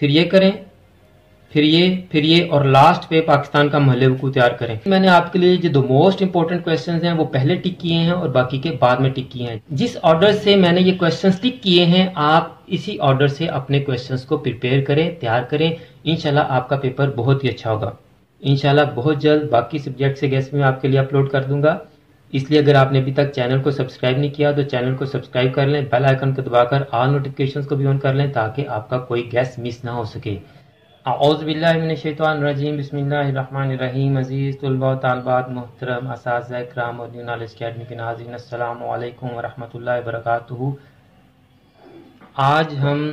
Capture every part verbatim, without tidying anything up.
फिर ये करें, फिर ये, फिर ये, और लास्ट पे पाकिस्तान का महल को तैयार करें। मैंने आपके लिए जो दो मोस्ट इंपॉर्टेंट क्वेश्चंस हैं वो पहले टिक किए हैं और बाकी के बाद में टिक किए हैं। जिस ऑर्डर से मैंने ये क्वेश्चंस टिक किए हैं आप इसी ऑर्डर से अपने क्वेश्चंस को प्रिपेयर करें, तैयार करें। इंशाल्लाह आपका पेपर बहुत ही अच्छा होगा। इंशाल्लाह बहुत जल्द बाकी सब्जेक्ट से गेस्ट में आपके लिए अपलोड कर दूंगा। इसलिए अगर आपने अभी तक चैनल को सब्सक्राइब नहीं किया तो चैनल को सब्सक्राइब कर लें, बेल आइकन को दबाकर ऑल नोटिफिकेशंस को भी ऑन कर लें ताकि आपका कोई गेस्ट मिस ना हो सके। औज़ु बिल्लाहि मिनश शैतानिर रजीम, बिस्मिल्लाहिर रहमानिर रहीम। अज़ीज़ तुलबा व तालिबात, मोहतरम असातिज़ा इकराम और न्यू नॉलेज अकेडमी के नाज़रीन, अस्सलामु अलैकुम व रहमतुल्लाहि व बरकातुहू। आज हम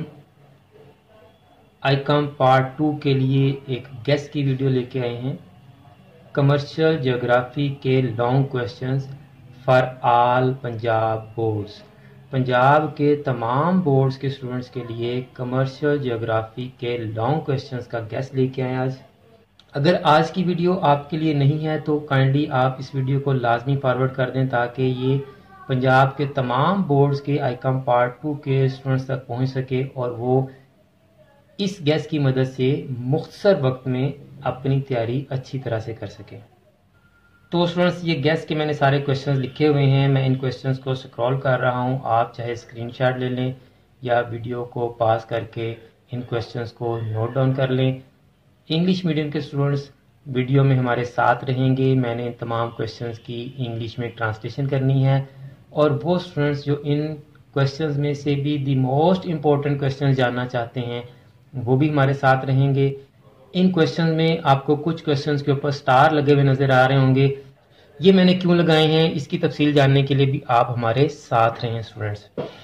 आईकॉम पार्ट टू के लिए एक गेस्ट की वीडियो लेके आए हैं। कमर्शियल ज्योग्राफी के long questions for all Punjab boards. Punjab के तमाम बोर्ड्स के स्टूडेंट्स के लिए कमर्शियल ज्योग्राफी के लॉन्ग क्वेश्चंस का गेस्ट लेके आए आज। अगर आज की वीडियो आपके लिए नहीं है तो काइंडली आप इस वीडियो को लाजमी फॉरवर्ड कर दें ताकि ये पंजाब के तमाम बोर्ड्स के आईकॉम पार्ट टू के स्टूडेंट्स तक पहुंच सके और वो इस गेस्ट की मदद से मुख्तसर वक्त में अपनी तैयारी अच्छी तरह से कर सके। तो स्टूडेंट्स, ये गेस्ट के मैंने सारे क्वेश्चंस लिखे हुए हैं। मैं इन क्वेश्चंस को स्क्रॉल कर रहा हूं। आप चाहे स्क्रीनशॉट ले लें या वीडियो को पॉज करके इन क्वेश्चंस को नोट डाउन कर लें। इंग्लिश मीडियम के स्टूडेंट्स वीडियो में हमारे साथ रहेंगे। मैंने इन तमाम क्वेश्चंस की इंग्लिश में ट्रांसलेशन करनी है और वो स्टूडेंट्स जो इन क्वेश्चंस में से भी द मोस्ट इम्पोर्टेंट क्वेश्चंस जानना चाहते हैं वो भी हमारे साथ रहेंगे। इन क्वेश्चन में आपको कुछ क्वेश्चंस के ऊपर स्टार लगे हुए नजर आ रहे होंगे। ये मैंने क्यों लगाए हैं इसकी तफसील जानने के लिए भी आप हमारे साथ रहें स्टूडेंट्स।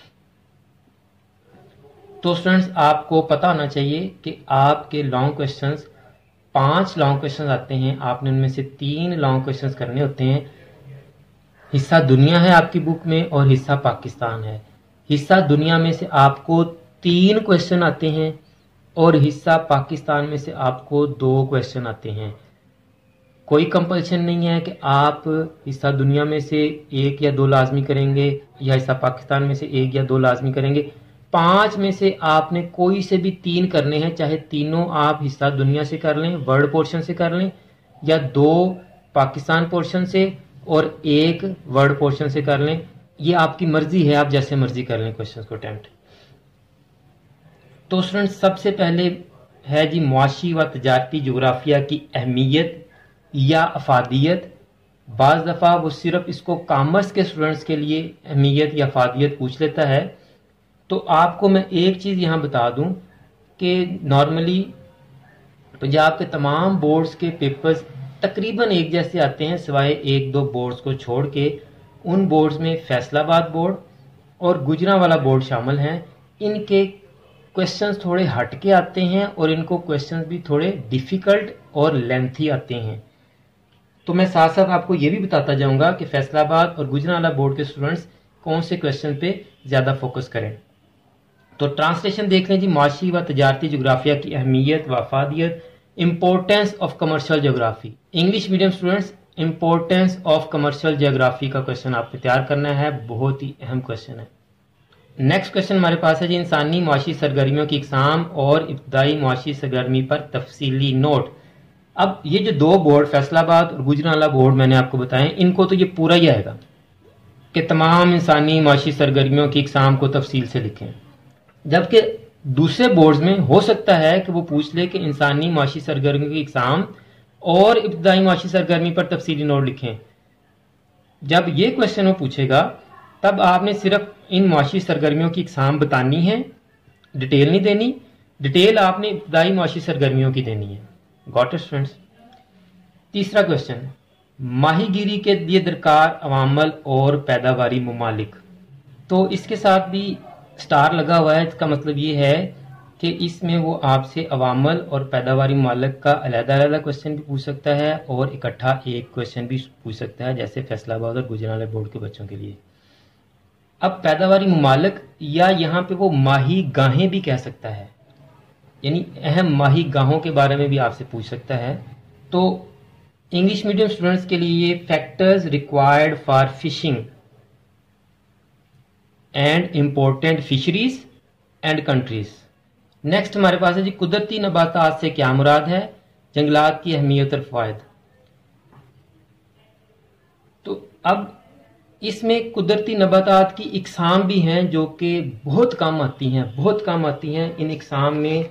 तो स्टूडेंट्स, आपको पता होना चाहिए कि आपके लॉन्ग क्वेश्चंस पांच लॉन्ग क्वेश्चंस आते हैं। आपने उनमें से तीन लॉन्ग क्वेश्चंस करने होते हैं। हिस्सा दुनिया है आपकी बुक में और हिस्सा पाकिस्तान है। हिस्सा दुनिया में से आपको तीन क्वेश्चन आते हैं और हिस्सा पाकिस्तान में से आपको दो क्वेश्चन आते हैं। कोई कंपल्शन नहीं है कि आप हिस्सा दुनिया में से एक या दो लाजमी करेंगे या हिस्सा पाकिस्तान में से एक या दो लाजमी करेंगे। पांच में से आपने कोई से भी तीन करने हैं, चाहे तीनों आप हिस्सा दुनिया से कर लें, वर्ल्ड पोर्शन से कर लें, या दो पाकिस्तान पोर्शन से और एक वर्ल्ड पोर्शन से कर लें। ये आपकी मर्जी है, आप जैसे मर्जी कर लें क्वेश्चन को अटेम्प्ट। तो स्टूडेंट, सबसे पहले है जी मुआशी व तजारती जोग्राफिया की अहमियत या अफादियत। बाज़ दफ़ा वो सिर्फ इसको कॉमर्स के स्टूडेंट्स के लिए अहमियत या अफादियत पूछ लेता है। तो आपको मैं एक चीज़ यहाँ बता दूँ कि नॉर्मली पंजाब के तमाम बोर्ड्स के पेपर्स तकरीबन एक जैसे आते हैं सिवाय एक दो बोर्ड्स को छोड़ के। उन बोर्ड्स में फैसलाबाद बोर्ड और गुजरांवाला बोर्ड शामिल हैं। इनके क्वेश्चंस थोड़े हटके आते हैं और इनको क्वेश्चंस भी थोड़े डिफिकल्ट और लेंथी आते हैं। तो मैं साथ साथ आपको ये भी बताता जाऊंगा कि फैसलाबाद और गुजरांवाला बोर्ड के स्टूडेंट्स कौन से क्वेश्चन पे ज्यादा फोकस करें। तो ट्रांसलेशन देख लें जी। मुआशी व तजारती जोग्राफिया की अहमियत व अफादियत, importance of commercial geography. English medium students, importance of commercial geography का क्वेश्चन आपको तैयार करना है, बहुत ही अहम क्वेश्चन है। नेक्स्ट क्वेश्चन हमारे पास है जी इंसानी मुआशी सरगर्मियों की इकसाम और इब्तदाई मुआशी सरगर्मी पर तफसीली नोट। अब ये जो दो बोर्ड फैसलाबाद और गुजरांवाला बोर्ड मैंने आपको बताए, इनको तो ये पूरा ही आएगा कि तमाम इंसानी मुआशी सरगर्मियों की इकसाम को तफसील से लिखें। जबकि दूसरे बोर्ड्स में हो सकता है कि वो पूछ ले कि इंसानी मुआशी सरगर्मियों की इकसाम और इब्तदाई मुआशी सरगर्मी पर तफसीली नोट लिखें। जब ये क्वेश्चन वो पूछेगा तब आपने सिर्फ इन मुआशी सरगर्मियों की इकसाम बतानी है, डिटेल नहीं देनी। डिटेल आपने इब्तदाई मुआशी सरगर्मियों की देनी है। Got it students. तीसरा क्वेश्चन, माहीगीरी के लिए दरकार अवामल और पैदावारी ममालिक। तो इसके साथ भी स्टार लगा हुआ है। इसका मतलब ये है कि इसमें वो आपसे अवामल और पैदावारी ममालिक का अलग-अलग क्वेश्चन भी पूछ सकता है और इकट्ठा एक क्वेश्चन भी पूछ सकता है, जैसे फैसलाबाद और गुजरांवाला बोर्ड के बच्चों के लिए। अब पैदावारी ममालिक या यहाँ पे वो माही गाहें भी कह सकता है, यानी अहम माही गाहों के बारे में भी आपसे पूछ सकता है। तो इंग्लिश मीडियम स्टूडेंट्स के लिए ये factors required for fishing and important fisheries and countries. Next हमारे पास है जी कुदरती नबातात से क्या मुराद है, जंगलात की अहमियत और फ़वाइद। तो अब इसमें कुदरती नबातात की इकसाम भी हैं जो कि बहुत कम आती हैं, बहुत कम आती हैं। इन इकसाम में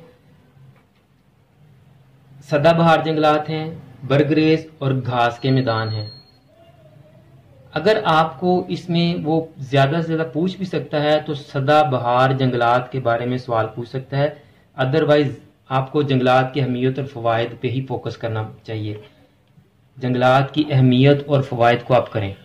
सदाबहार जंगलात हैं, बरगरेज और घास के मैदान हैं। अगर आपको इसमें वो ज़्यादा से ज़्यादा पूछ भी सकता है तो सदाबहार जंगलात के बारे में सवाल पूछ सकता है, अदरवाइज आपको जंगलात की अहमियत और फ़वाइद पे ही फोकस करना चाहिए। जंगलात की अहमियत और फ़वाइद को आप करें।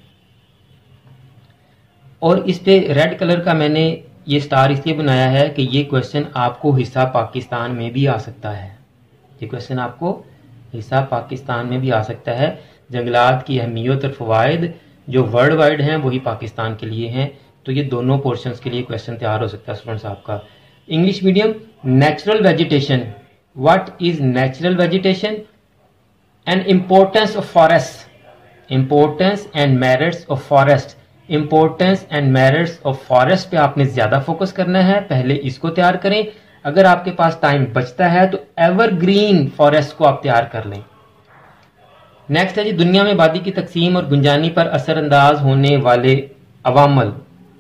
और इस पे रेड कलर का मैंने ये स्टार इसलिए बनाया है कि ये क्वेश्चन आपको हिस्सा पाकिस्तान में भी आ सकता है। ये क्वेश्चन आपको हिस्सा पाकिस्तान में भी आ सकता है। जंगलात की अहमियत और फ़वाइद जो वर्ल्ड वाइड हैं वही पाकिस्तान के लिए हैं। तो ये दोनों पोर्शंस के लिए क्वेश्चन तैयार हो सकता है स्टूडेंट्स आपका। English medium, natural vegetation, what is natural vegetation and importance of forest, importance and merits of forest, importance and merits of forest पे आपने ज्यादा फोकस करना है, पहले इसको तैयार करें। अगर आपके पास टाइम बचता है तो एवरग्रीन फॉरेस्ट को आप तैयार कर लें। नेक्स्ट है जी दुनिया में आबादी की तकसीम और गुंजानी पर असरअंदाज होने वाले अवामल।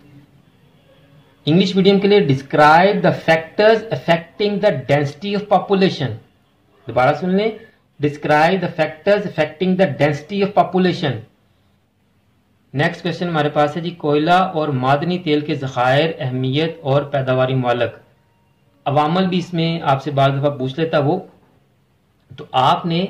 इंग्लिश मीडियम के लिए describe the factors affecting the density of population. दोबारा सुन लें, describe the factors affecting the density of population. Next question हमारे पास है जी कोयला और मादनी तेल के ज़खायर, अहमियत और पैदावारी मालक। अवामल भी इसमें आपसे बार दफा पूछ लेता वो, तो आपने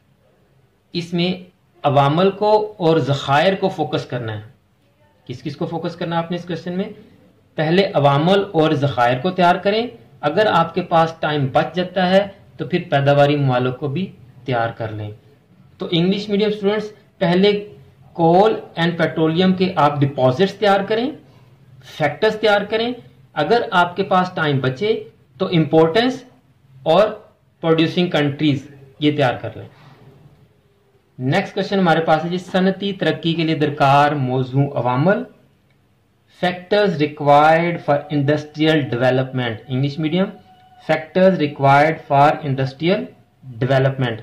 इसमें अवामल को और ज़खायर को फोकस करना है। किस किस को फोकस करना है आपने इस क्वेश्चन में? पहले अवामल और ज़खायर को तैयार करें। अगर आपके पास टाइम बच जाता है तो फिर पैदावारी मालक को भी तैयार कर लें। तो इंग्लिश मीडियम स्टूडेंट्स पहले कोल एंड पेट्रोलियम के आप डिपॉजिट्स तैयार करें, फैक्टर्स तैयार करें। अगर आपके पास टाइम बचे तो इंपॉर्टेंस और प्रोड्यूसिंग कंट्रीज ये तैयार कर लें। नेक्स्ट क्वेश्चन हमारे पास है जी सनती तरक्की के लिए दरकार मौजू अवामल, factors required for industrial development. English medium, factors required for industrial development.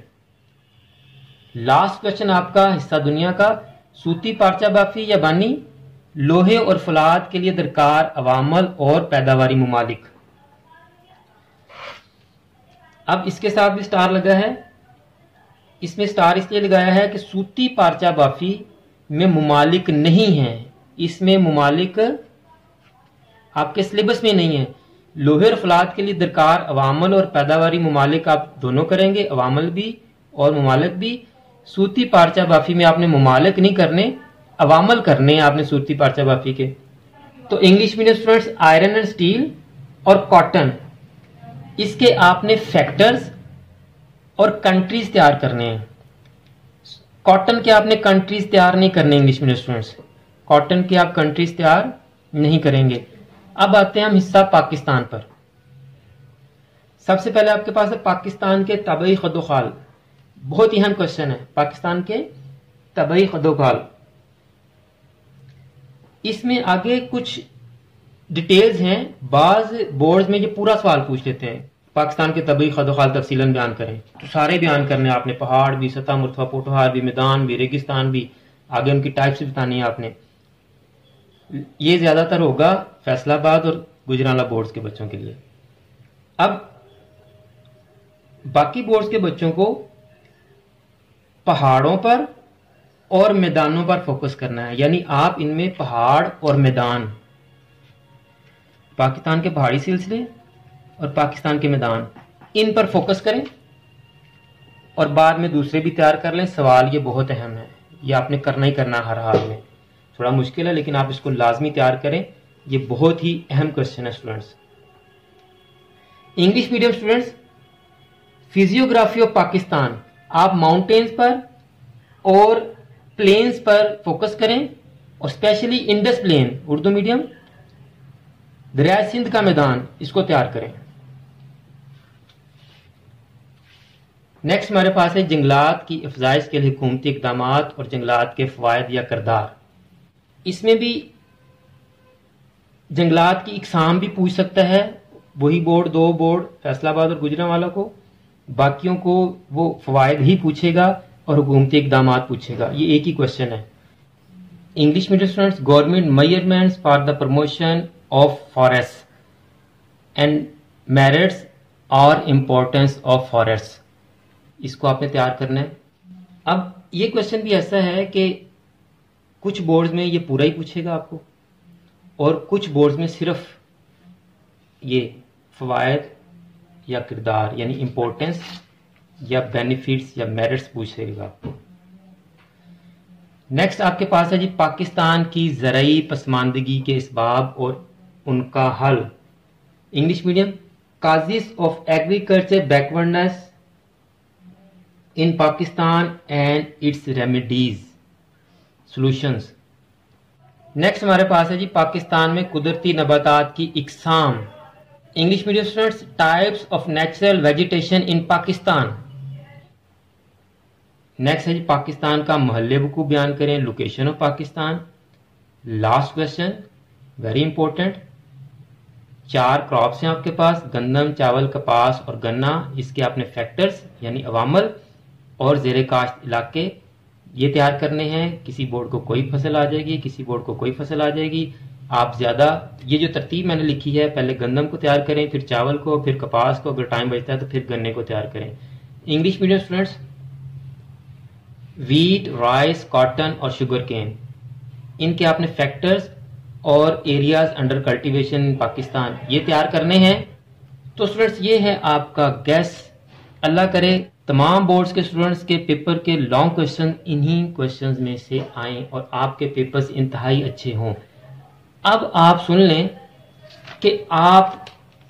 Last question आपका हिस्सा दुनिया का, सूती पार्चा बाफी या बानी, लोहे और फलाद के लिए दरकार अवामल और पैदावारी ममालिक। अब इसके साथ भी स्टार लगा है। इसमें स्टार इसलिए लगाया है कि सूती पार्चा बाफी में ममालिक नहीं है, इसमें ममालिक आपके सिलेबस में नहीं है। लोहे और फलाद के लिए दरकार अवामल और पैदावारी ममालिक आप दोनों करेंगे, अवामल भी और ममालिक भी। सूती पार्चा बाफी में आपने ममालिक नहीं करने, अवामल करने आपने सूती पार्चा बाफी के। तो English medium students iron and steel और कॉटन, इसके आपने फैक्टर्स और कंट्रीज तैयार करने हैं। कॉटन के आपने कंट्रीज तैयार नहीं करने इंग्लिश मीडियम स्टूडेंट्स, कॉटन के आप कंट्रीज तैयार नहीं करेंगे। अब आते हैं हम हिस्सा पाकिस्तान पर। सबसे पहले आपके पास है पाकिस्तान के तबई खदोखाल, बहुत ही अहम क्वेश्चन है। पाकिस्तान के तबई खदोखाल, इसमें आगे कुछ डिटेल्स हैं। बाज बोर्ड्स में ये पूरा सवाल पूछ लेते हैं, पाकिस्तान के तबई खदोखाल तफसीलन बयान करें, तो सारे बयान करने आपने, पहाड़ भी, सतह मुर्तफा पोटोहार भी, मैदान भी, रेगिस्तान भी, आगे उनकी टाइप्स भी बतानी है आपने। ये ज्यादातर होगा फैसलाबाद और गुजरांवाला बोर्ड्स के बच्चों के लिए। अब बाकी बोर्ड्स के बच्चों को पहाड़ों पर और मैदानों पर फोकस करना है, यानी आप इनमें पहाड़ और मैदान, पाकिस्तान के पहाड़ी सिलसिले और पाकिस्तान के मैदान, इन पर फोकस करें और बाद में दूसरे भी तैयार कर लें। सवाल ये बहुत अहम है, ये आपने करना ही करना हर हाल में। थोड़ा मुश्किल है लेकिन आप इसको लाजमी तैयार करें, ये बहुत ही अहम क्वेश्चन है students. English medium students, physiography of Pakistan, आप माउंटेन्स पर और प्लेन्स पर फोकस करें और specially Indus plain, Urdu medium, दरिया सिंध का मैदान, इसको तैयार करें। नेक्स्ट हमारे पास है जंगलात की अफजाइश के लिए हुकूमती इकदामात और जंगलात के फवायद या किरदार। इसमें भी जंगलात की इकसाम भी पूछ सकता है वही बोर्ड, दो बोर्ड फैसलाबाद और गुजरांवाला को, बाकियों को वो फवायद ही पूछेगा और हुकूमती इकदामात पूछेगा। ये एक ही क्वेश्चन है। English medium students, government measurements for the promotion of forest and merits और इम्पोर्टेंस ऑफ फॉरेस्ट, इसको आपने तैयार करना है। अब ये क्वेश्चन भी ऐसा है कि कुछ बोर्ड्स में ये पूरा ही पूछेगा आपको और कुछ बोर्ड्स में सिर्फ ये फवायद या किरदार यानी इम्पोर्टेंस या बेनिफिट्स या मेरिट्स पूछेगा आपको। नेक्स्ट आपके पास है जी पाकिस्तान की ज़राई पसमानदगी के इसबाब और उनका हल। English medium, causes of agriculture backwardness in Pakistan and its remedies solutions. Next हमारे पास है जी पाकिस्तान में कुदरती नबातात की इकसाम। English medium students, types of natural vegetation in Pakistan. Next है जी पाकिस्तान का महल्ले वकूफ बयान करें, location of Pakistan. Last question very important, चार क्रॉप्स हैं आपके पास, गंदम, चावल, कपास और गन्ना। इसके आपने फैक्टर्स यानी अवामल और ज़ेरे काश्त इलाके ये तैयार करने हैं। किसी बोर्ड को कोई फसल आ जाएगी, किसी बोर्ड को कोई फसल आ जाएगी। आप ज़्यादा ये जो तरतीब मैंने लिखी है, पहले गंदम को तैयार करें, फिर चावल को, फिर कपास को, अगर टाइम बचता है तो फिर गन्ने को तैयार करें। English medium students, wheat, rice, cotton और शुगर केन, इनके आपने फैक्टर्स और areas under cultivation in Pakistan ये तैयार करने हैं। तो स्टूडेंट्स ये है आपका गैस। अल्लाह करे तमाम बोर्ड्स के स्टूडेंट्स के पेपर के लॉन्ग क्वेश्चन इन्हीं क्वेश्चंस में से आए और आपके पेपर्स इंतहाई अच्छे हों। अब आप सुन लें कि आप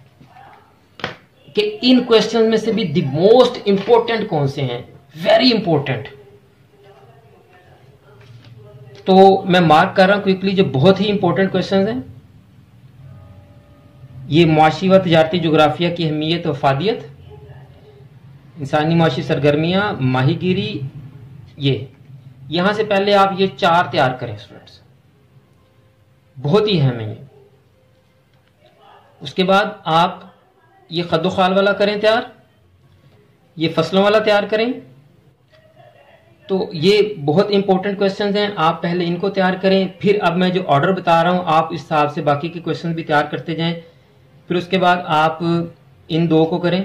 कि इन क्वेश्चंस में से भी द मोस्ट इंपॉर्टेंट कौन से हैं, वेरी इंपॉर्टेंट। तो मैं मार्क कर रहा हूं क्विकली जो बहुत ही इंपॉर्टेंट क्वेश्चंस हैं। ये मुआशी व तजारती जोग्राफिया की अहमियत और अफादियत, इंसानी मुआशी सरगर्मियां, माहीगीरी, ये यहां से पहले आप ये चार तैयार करें स्टूडेंट्स, बहुत ही अहम है ये। उसके बाद आप ये खद्दो खाल वाला करें तैयार, ये फसलों वाला तैयार करें। तो ये बहुत इंपॉर्टेंट क्वेश्चंस हैं, आप पहले इनको तैयार करें। फिर अब मैं जो ऑर्डर बता रहा हूं आप इस हिसाब से बाकी के क्वेश्चन भी तैयार करते जाएं। फिर उसके बाद आप इन दो को करें,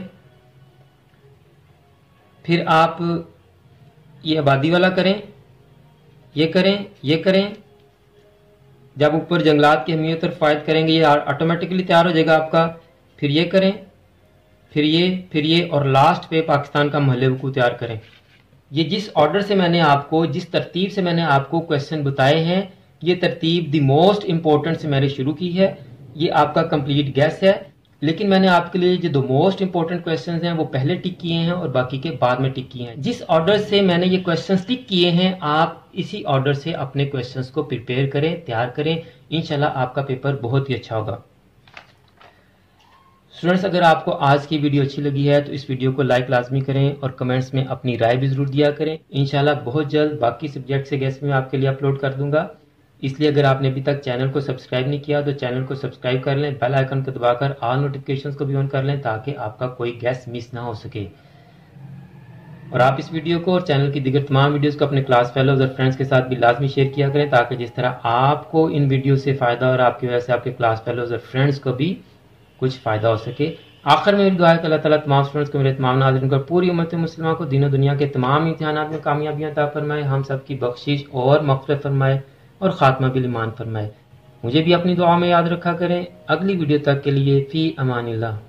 फिर आप ये आबादी वाला करें, ये करें, ये करें। जब ऊपर जंगलात की अहमियत और फ़ायद करेंगे ये ऑटोमेटिकली तैयार हो जाएगा आपका। फिर ये करें, फिर ये, फिर ये और लास्ट पे पाकिस्तान का महल्ले वकूफ तैयार करें। ये जिस ऑर्डर से मैंने आपको, जिस तरतीब से मैंने आपको क्वेश्चन बताए हैं, ये तरतीब द मोस्ट इंपॉर्टेंट से मैंने शुरू की है। ये आपका कंप्लीट गैस है, लेकिन मैंने आपके लिए जो दो मोस्ट इंपॉर्टेंट क्वेश्चंस हैं वो पहले टिक किए हैं और बाकी के बाद में टिक किए हैं। जिस ऑर्डर से मैंने ये क्वेश्चंस टिक किए हैं आप इसी ऑर्डर से अपने क्वेश्चंस को प्रिपेयर करें, तैयार करें। इंशाल्लाह आपका पेपर बहुत ही अच्छा होगा। स्टूडेंट्स, अगर आपको आज की वीडियो अच्छी लगी है तो इस वीडियो को लाइक लाजमी करें और कमेंट्स में अपनी राय भी जरूर दिया करें। इंशाल्लाह बहुत जल्द बाकी सब्जेक्ट से गेस्ट में आपके लिए अपलोड कर दूंगा। इसलिए अगर आपने अभी तक चैनल को सब्सक्राइब नहीं किया तो चैनल को सब्सक्राइब कर लें, बेल आइकन को दबाकर ऑल नोटिफिकेशंस को भी ऑन कर लें ताकि आपका कोई गेस्ट मिस ना हो सके। और आप इस वीडियो को और चैनल की दीगर तमाम वीडियोस को अपने क्लास फेलोज और फ्रेंड्स के साथ भी लाजमी शेयर किया करें ताकि जिस तरह आपको इन वीडियो से फ़ायदा और आपकी वजह से आपके क्लास फेलोज और फ्रेंड्स को भी कुछ फ़ायदा हो सके। आखिर में मेरी दुआ है कि अल्लाह ताला तमाम स्टूडेंट्स को, मेरे तमाम नाज़रीन को, पूरी उम्मत मुस्लिमा को दीन और दुनिया के तमाम इम्तिहानात में कामयाबियाँ अता फरमाए, हम सब की बख्शिश और मग़फ़िरत फरमाए और ख़ात्मा बिल ईमान फरमाए। मुझे भी अपनी दुआ में याद रखा करें। अगली वीडियो तक के लिए फ़ी अमानिल्लाह।